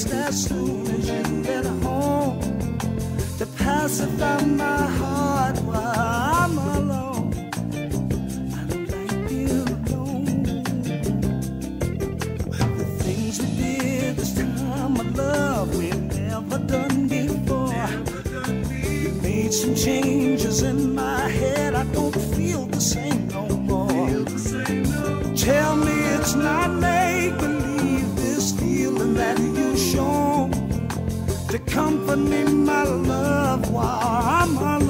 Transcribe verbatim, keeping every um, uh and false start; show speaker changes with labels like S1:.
S1: just as soon as you get home to pacify my heart while I'm alone. I don't like being alone. The things we did this time of love we never done before. You made some changes in my head. I don't feel the same no more. Tell me it's not make-believe, this feeling that you show to comfort me, my love, while I'm alone.